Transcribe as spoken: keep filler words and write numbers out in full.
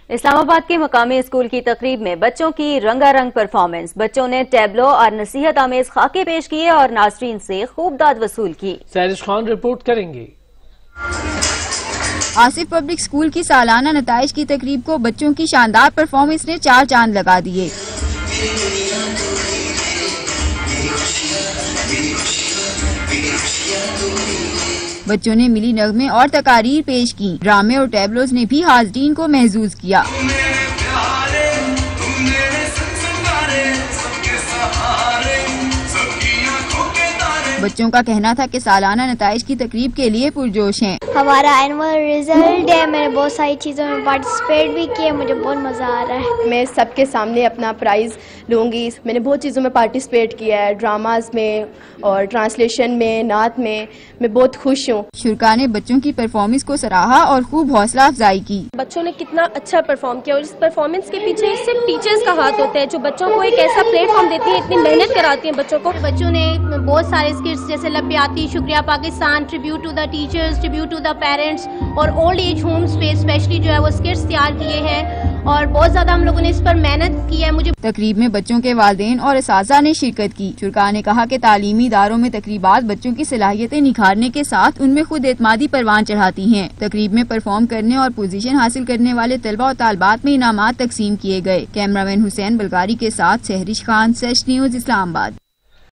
اسلام آباد کے مقامی اسکول کی تقریب میں بچوں کی رنگا رنگ پرفارمنس، بچوں نے ٹیبلو اور نصیحت آمیز خاکے پیش کیے اور ناظرین سے خوب داد وصول کی۔ سیرش خان رپورٹ کریں گے۔ آصف پبلک اسکول کی سالانہ نتائج کی تقریب کو بچوں کی شاندار پرفارمنس نے چار چاند لگا دیے۔ بچوں نے ملی نغمے اور تقاریر پیش کی، ڈرامے اور ٹیبلوز نے بھی حاضرین کو محظوظ کیا۔ بچوں کا کہنا تھا کہ سالانہ نتائج کی تقریب کے لیے پرجوش ہیں۔ ہمارا اینول ریزلٹ ہے، میں نے بہت ساری چیزوں میں پارٹیسپیٹ بھی کیا، مجھے بہت مزہ آ رہا ہے۔ میں سب کے سامنے اپنا پرائز لوں گی۔ میں نے بہت چیزوں میں پارٹیسپیٹ کیا ہے، ڈراماز میں اور ٹرانسلیشن میں، نعت میں۔ میں بہت خوش ہوں۔ شرکاء نے بچوں کی پرفارمنس کو سراہا اور خوب حوصلہ افزائی کی۔ بچوں نے کتنا اچھا پرفارم کیا اور اس پرفارمنس کے پیچھے صرف ٹیچرز کا ہاتھ ہوتا ہے جو بچوں کو ایک ایسا پلیٹ فارم دیتی ہیں، اتنی محنت کراتی ہیں بچوں کو۔ بچوں نے بہت سارے اسکٹس جیسے لبیاتی، شکریہ Pakistan, tribute to the teachers, tribute to the parents اور اولڈ ایج ہومز پہ اسپیشلی جو ہے وہ اسکٹس تیار کیے ہیں اور بہت زیادہ ہم لوگوں نے اس پر محنت کی ہے۔ مجھے تقریب میں بچوں کے والدین اور اساتذہ نے شرکت کی۔ شرکاء نے کہا کہ تعلیمی اداروں میں تقریبات بچوں کی صلاحیتیں نکھارنے کے ساتھ ان میں خود اعتمادی پروان چڑھاتی ہیں۔ تقریب میں پرفارم کرنے اور پوزیشن حاصل کرنے والے طلبہ اور طالبات میں انعامات تقسیم کیے گئے۔ کیمرہ مین حسین بلغاری کے ساتھ سہرش خان، سیش نیوز، اسلام آباد۔